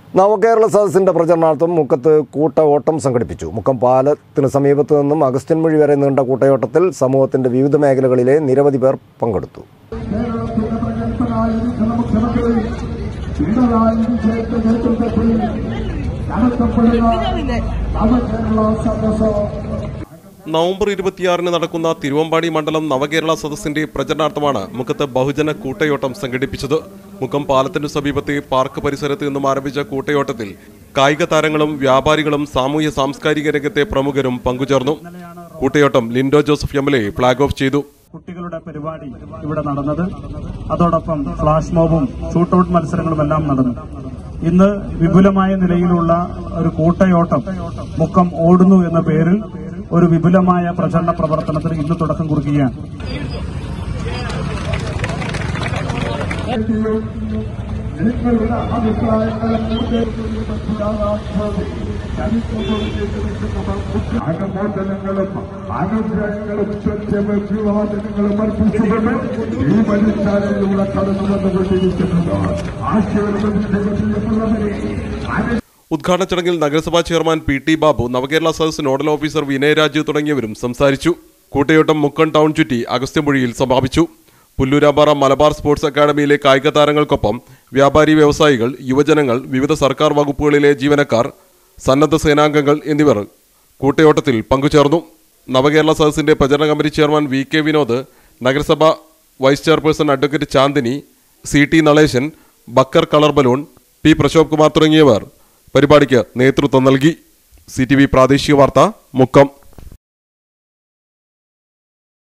നവകേരള സദസ്സിന്റെ പ്രചരണാർത്ഥം മുക്കത്ത് കൂട്ട ഓട്ടം സംഘടിപ്പിച്ചു. മുക്കം പാലത്തിന് സമീപത്തു നിന്നും അഗസ്ത്യൻമൊഴി വരെ നീണ്ട കൂട്ടയോട്ടത്തിൽ സമൂഹത്തിന്റെ വിവിധ മേഖലകളിലെ നിരവധി പേർ പങ്കെടുത്തു. നവംബർ 26 നടക്കുന്ന തിരുവമ്പാടി മണ്ഡലം നവകേരള സദസ്സിന്റെ പ്രചരണാർത്ഥമാണ് മുക്കത്ത് ബഹുജന കൂട്ടയോട്ടം സംഘടിപ്പിച്ചത്. മുക്കം പാലത്തിനു സമീപത്തെ പാർക്ക് പരിസരത്ത് നിന്നും ആരംഭിച്ച കൂട്ടയോട്ടത്തിൽ കായിക താരങ്ങളും വ്യാപാരികളും സാമൂഹ്യ സാംസ്കാരിക രംഗത്തെ പ്രമുഖരും പങ്കുചേർന്നു. കൂട്ടയോട്ടം Lindo Joseph MLA flag off ചെയ്തു. കുട്ടികളുടെ പരിപാടി ഇവിടെ നടന്നത്, അതോടൊപ്പം ഫ്ലാഷ് മോബും ഷൂട്ടൌട്ട് മത്സരങ്ങളുമെല്ലാം നടന്നു. ഇന്ന് വിപുലമായ നിലയിലുള്ള ഒരു കൂട്ടയോട്ടം മുക്കം ഓടുന്നു എന്ന പേരിൽ ഒരു വിപുലമായ പ്രചരണ പ്രവർത്തനത്തിന് ഇന്ന് തുടക്കം കുറിക്കുകയാണ്. ഉദ്ഘാടന ചടങ്ങിൽ നഗരസഭാ chairman PT. Babu, Navakerala Sadas nodal officer Vinay Raju തുടങ്ങിയവരും സംസാരിച്ചു. കൂട്ടയോട്ടം മുക്കം ടൗൺ ചുറ്റി അഗസ്ത്യമൊഴിയിൽ സമാപിച്ചു. പുല്ലൂരാമ്പാറ മലബാർ സ്പോർട്സ് അക്കാദമിയിലെ കായിക താരങ്ങൾക്കൊപ്പം വ്യാപാരി വ്യവസായികൾ, യുവജനങ്ങൾ, വിവിധ സർക്കാർ വകുപ്പുകളിലെ ജീവനക്കാർ, സന്നദ്ധ സേനാംഗങ്ങൾ എന്നിവർ കൂട്ടയോട്ടത്തിൽ പങ്കുചേർന്നു. നവകേരള സദസ്സിന്റെ പ്രചരണ കമ്മിറ്റി ചെയർമാൻ വി.കെ. വിനോദ്, നഗരസഭ vice chairperson advocate Chandini, C T. Naleshan, Bakkar colour balloon, P. Prashobh Kumar തുടങ്ങിയവർ പരിപാടിക്ക് നേതൃത്വം നൽകി. CTV പ്രാദേശിക വാർത്ത, മുക്കം.